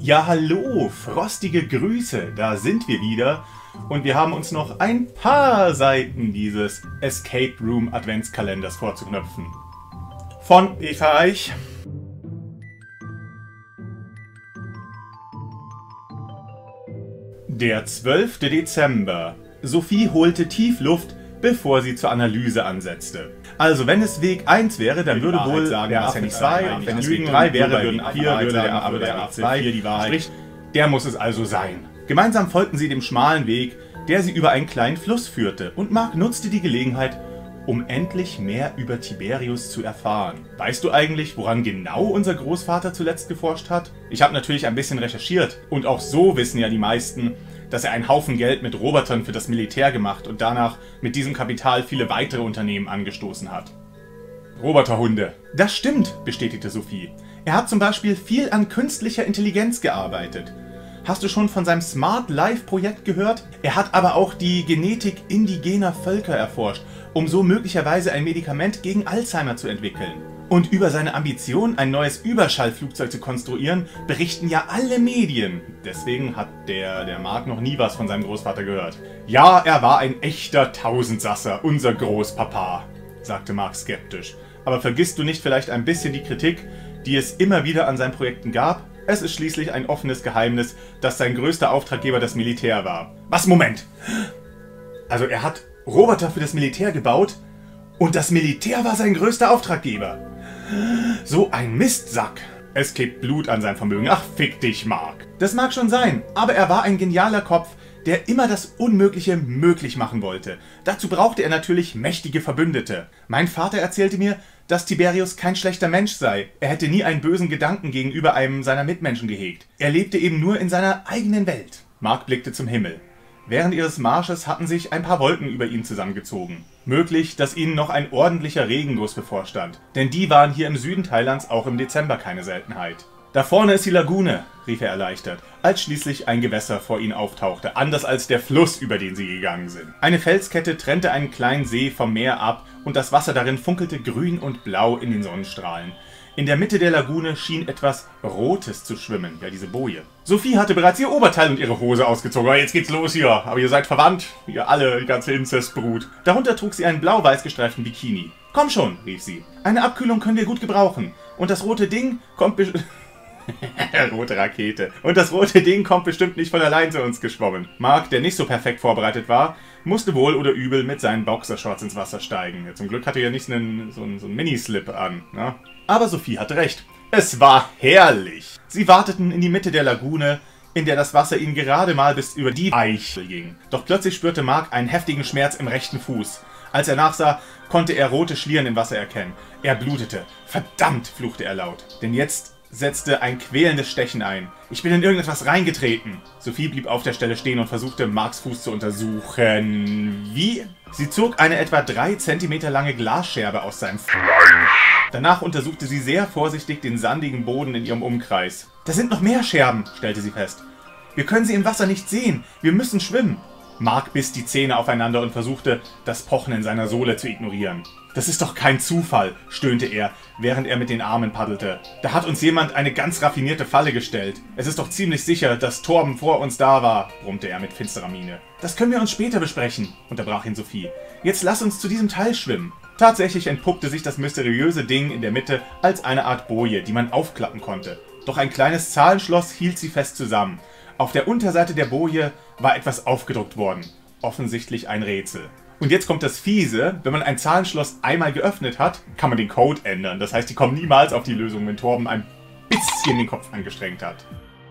Ja, hallo, frostige Grüße, da sind wir wieder und wir haben uns noch ein paar Seiten dieses Escape Room Adventskalenders vorzuknöpfen. Von Eva Eich. Der 12. Dezember. Sophie holte tief Luft, bevor sie zur Analyse ansetzte. Also wenn es Weg 1 wäre, dann würde wohl sagen, der Affe 2, und wenn es Weg 3 wäre, würden 4, würde der Affe der Affe 2 die Wahrheit. Sprich, der muss es also sein. Gemeinsam folgten sie dem schmalen Weg, der sie über einen kleinen Fluss führte, und Mark nutzte die Gelegenheit, um endlich mehr über Tiberius zu erfahren. Weißt du eigentlich, woran genau unser Großvater zuletzt geforscht hat? Ich habe natürlich ein bisschen recherchiert, und auch so wissen ja die meisten, dass er einen Haufen Geld mit Robotern für das Militär gemacht und danach mit diesem Kapital viele weitere Unternehmen angestoßen hat. Roboterhunde. Das stimmt, bestätigte Sophie. Er hat zum Beispiel viel an künstlicher Intelligenz gearbeitet. Hast du schon von seinem Smart Life Projekt gehört? Er hat aber auch die Genetik indigener Völker erforscht, um so möglicherweise ein Medikament gegen Alzheimer zu entwickeln. Und über seine Ambition, ein neues Überschallflugzeug zu konstruieren, berichten ja alle Medien. Deswegen hat der Mark noch nie was von seinem Großvater gehört. Ja, er war ein echter Tausendsasser, unser Großpapa, sagte Mark skeptisch. Aber vergisst du nicht vielleicht ein bisschen die Kritik, die es immer wieder an seinen Projekten gab? Es ist schließlich ein offenes Geheimnis, dass sein größter Auftraggeber das Militär war. Was, Moment? Also er hat Roboter für das Militär gebaut und das Militär war sein größter Auftraggeber. So ein Mistsack. Es klebt Blut an seinem Vermögen. Ach, fick dich, Mark. Das mag schon sein, aber er war ein genialer Kopf, der immer das Unmögliche möglich machen wollte. Dazu brauchte er natürlich mächtige Verbündete. Mein Vater erzählte mir, dass Tiberius kein schlechter Mensch sei. Er hätte nie einen bösen Gedanken gegenüber einem seiner Mitmenschen gehegt. Er lebte eben nur in seiner eigenen Welt. Mark blickte zum Himmel. Während ihres Marsches hatten sich ein paar Wolken über ihn zusammengezogen. Möglich, dass ihnen noch ein ordentlicher Regenguss bevorstand, denn die waren hier im Süden Thailands auch im Dezember keine Seltenheit. Da vorne ist die Lagune, rief er erleichtert, als schließlich ein Gewässer vor ihnen auftauchte, anders als der Fluss, über den sie gegangen sind. Eine Felskette trennte einen kleinen See vom Meer ab und das Wasser darin funkelte grün und blau in den Sonnenstrahlen. In der Mitte der Lagune schien etwas Rotes zu schwimmen, ja, diese Boje. Sophie hatte bereits ihr Oberteil und ihre Hose ausgezogen. Jetzt geht's los hier, aber ihr seid verwandt, ihr alle, die ganze Inzestbrut. Darunter trug sie einen blau-weiß gestreiften Bikini. Komm schon, rief sie. Eine Abkühlung können wir gut gebrauchen. Und das rote Ding kommt rote Rakete. Und das rote Ding kommt bestimmt nicht von allein zu uns geschwommen. Mark, der nicht so perfekt vorbereitet war, musste wohl oder übel mit seinen Boxershorts ins Wasser steigen. Ja, zum Glück hatte er nicht so einen Minislip an. Ne? Aber Sophie hatte recht. Es war herrlich. Sie warteten in die Mitte der Lagune, in der das Wasser ihnen gerade mal bis über die Eichel ging. Doch plötzlich spürte Mark einen heftigen Schmerz im rechten Fuß. Als er nachsah, konnte er rote Schlieren im Wasser erkennen. Er blutete. Verdammt, fluchte er laut. Denn jetzt setzte ein quälendes Stechen ein. Ich bin in irgendetwas reingetreten. Sophie blieb auf der Stelle stehen und versuchte, Marks Fuß zu untersuchen. Wie? Sie zog eine etwa 3 Zentimeter lange Glasscherbe aus seinem Fleisch. Danach untersuchte sie sehr vorsichtig den sandigen Boden in ihrem Umkreis. Da sind noch mehr Scherben, stellte sie fest. Wir können sie im Wasser nicht sehen. Wir müssen schwimmen. Mark biss die Zähne aufeinander und versuchte, das Pochen in seiner Sohle zu ignorieren. Das ist doch kein Zufall, stöhnte er, während er mit den Armen paddelte. Da hat uns jemand eine ganz raffinierte Falle gestellt. Es ist doch ziemlich sicher, dass Torben vor uns da war, brummte er mit finsterer Miene. Das können wir uns später besprechen, unterbrach ihn Sophie. Jetzt lass uns zu diesem Teil schwimmen. Tatsächlich entpuppte sich das mysteriöse Ding in der Mitte als eine Art Boje, die man aufklappen konnte. Doch ein kleines Zahlenschloss hielt sie fest zusammen. Auf der Unterseite der Boje war etwas aufgedruckt worden. Offensichtlich ein Rätsel. Und jetzt kommt das Fiese, wenn man ein Zahlenschloss einmal geöffnet hat, kann man den Code ändern. Das heißt, die kommen niemals auf die Lösung, wenn Torben ein bisschen den Kopf angestrengt hat.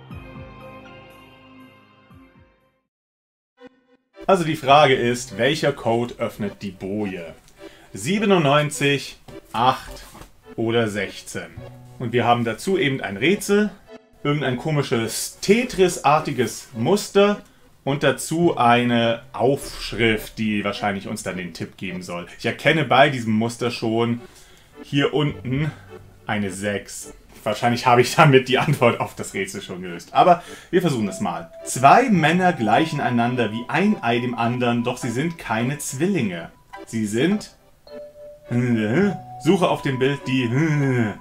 Also die Frage ist, welcher Code öffnet die Boje? 97, 8 oder 16. Und wir haben dazu eben ein Rätsel, irgendein komisches Tetris-artiges Muster und dazu eine Aufschrift, die wahrscheinlich uns dann den Tipp geben soll. Ich erkenne bei diesem Muster schon hier unten eine 6. Wahrscheinlich habe ich damit die Antwort auf das Rätsel schon gelöst. Aber wir versuchen es mal. 2 Männer gleichen einander wie ein Ei dem anderen, doch sie sind keine Zwillinge. Sie sind... Suche auf dem Bild die...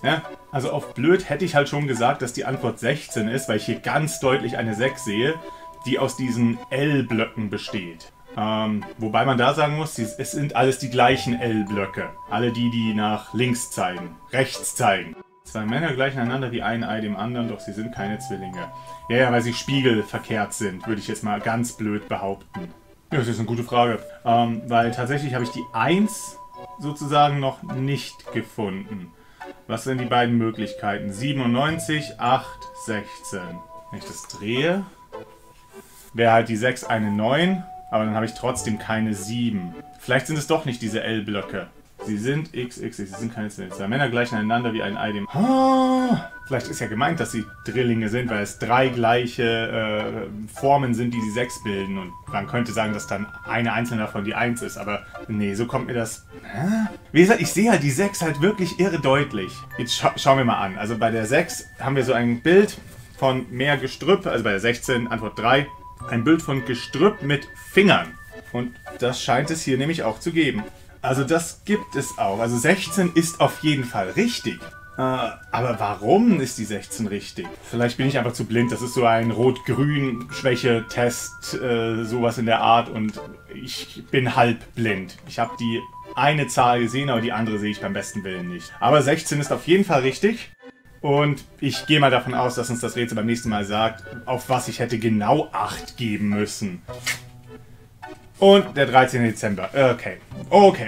Ja, also auf blöd hätte ich halt schon gesagt, dass die Antwort 16 ist, weil ich hier ganz deutlich eine 6 sehe, die aus diesen L-Blöcken besteht. Wobei man da sagen muss, es sind alles die gleichen L-Blöcke. Alle die nach links zeigen, rechts zeigen. Zwei Männer gleichen einander wie ein Ei dem anderen, doch sie sind keine Zwillinge. Ja, weil sie spiegelverkehrt sind, würde ich jetzt mal ganz blöd behaupten. Ja, das ist eine gute Frage, weil tatsächlich habe ich die 1 sozusagen noch nicht gefunden. Was sind die beiden Möglichkeiten? 97, 8, 16. Wenn ich das drehe, wäre halt die 6 eine 9, aber dann habe ich trotzdem keine 7. Vielleicht sind es doch nicht diese L-Blöcke. Sie sind XX, sie sind keine Zwillinge. Zwei Männer gleichen einander wie ein Ei dem... Vielleicht ist ja gemeint, dass sie Drillinge sind, weil es 3 gleiche Formen sind, die 6 bilden. Und man könnte sagen, dass dann eine einzelne davon die 1 ist. Aber nee, so kommt mir das... Wie gesagt, ich sehe halt die 6 halt wirklich irre deutlich. Jetzt schauen wir mal an. Also bei der 6 haben wir so ein Bild von mehr Gestrüpp. Also bei der 16, Antwort 3. Ein Bild von Gestrüpp mit Fingern. Und das scheint es hier nämlich auch zu geben. Also das gibt es auch. Also 16 ist auf jeden Fall richtig. Aber warum ist die 16 richtig? Vielleicht bin ich einfach zu blind. Das ist so ein Rot-Grün-Schwäche-Test, sowas in der Art. Und ich bin halb blind. Ich habe die eine Zahl gesehen, aber die andere sehe ich beim besten Willen nicht. Aber 16 ist auf jeden Fall richtig. Und ich gehe mal davon aus, dass uns das Rätsel beim nächsten Mal sagt, auf was ich hätte genau 8 geben müssen. Und der 13. Dezember. Okay. Okay.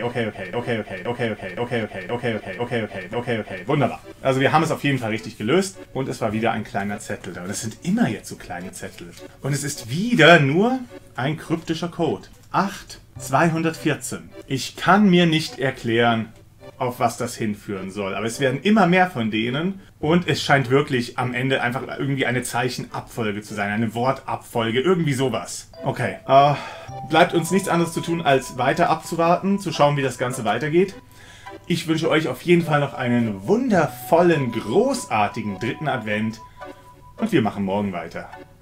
Wunderbar. Also wir haben es auf jeden Fall richtig gelöst. Und es war wieder ein kleiner Zettel da. Und es sind immer jetzt so kleine Zettel. Und es ist wieder nur ein kryptischer Code. 8214. Ich kann mir nicht erklären, auf was das hinführen soll. Aber es werden immer mehr von denen. Und es scheint wirklich am Ende einfach irgendwie eine Zeichenabfolge zu sein. Eine Wortabfolge. Irgendwie sowas. Okay. Bleibt uns nichts anderes zu tun, als weiter abzuwarten. Zu schauen, wie das Ganze weitergeht. Ich wünsche euch auf jeden Fall noch einen wundervollen, großartigen 3. Advent. Und wir machen morgen weiter.